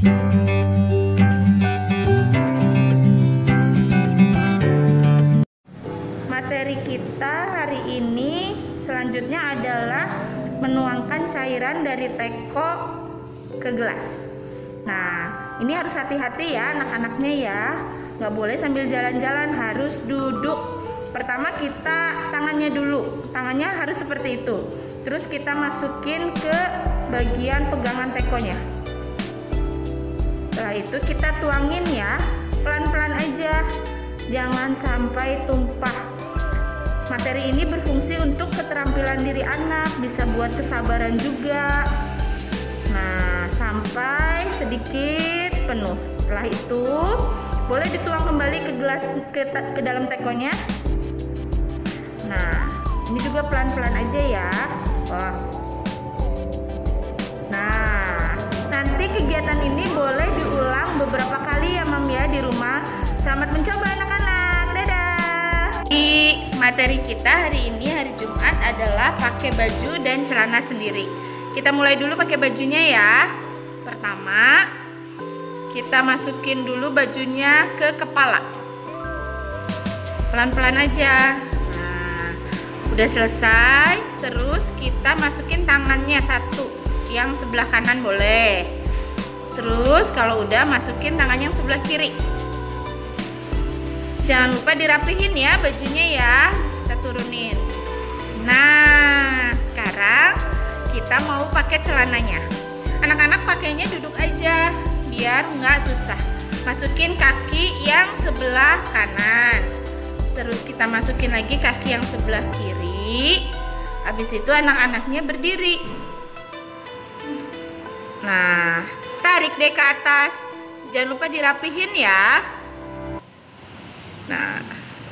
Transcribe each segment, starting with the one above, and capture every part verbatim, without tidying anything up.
Materi kita hari ini selanjutnya adalah menuangkan cairan dari teko ke gelas. Nah, ini harus hati-hati ya anak-anaknya ya. Nggak boleh sambil jalan-jalan, harus duduk. Pertama kita tangannya dulu, tangannya harus seperti itu. Terus kita masukin ke bagian pegangan tekonya. Setelah itu kita tuangin ya, pelan-pelan aja, jangan sampai tumpah. Materi ini berfungsi untuk keterampilan diri anak, bisa buat kesabaran juga. Nah, sampai sedikit penuh. Setelah itu boleh dituang kembali ke gelas ke, ke dalam tekonya. Nah, ini juga pelan-pelan aja ya. Wah. Nah, nanti kegiatan ini boleh diulang beberapa kali ya Mam ya di rumah. Selamat mencoba anak-anak. Dadah. Di materi kita hari ini, hari Jumat, adalah pakai baju dan celana sendiri. Kita mulai dulu pakai bajunya ya. Pertama, kita masukin dulu bajunya ke kepala. Pelan-pelan aja. Nah, udah selesai. Terus kita masukin tangannya satu, yang sebelah kanan boleh. Terus kalau udah, masukin tangan yang sebelah kiri. Jangan lupa dirapihin ya bajunya ya. Kita turunin. Nah, sekarang kita mau pakai celananya. Anak-anak pakainya duduk aja biar nggak susah. Masukin kaki yang sebelah kanan. Terus kita masukin lagi kaki yang sebelah kiri. Habis itu anak-anaknya berdiri. Nah, tarik deh ke atas. Jangan lupa dirapihin ya. Nah,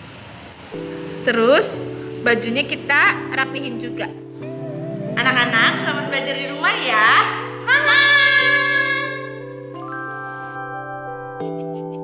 terus bajunya kita rapihin juga. Anak-anak, selamat belajar di rumah ya. Semangat!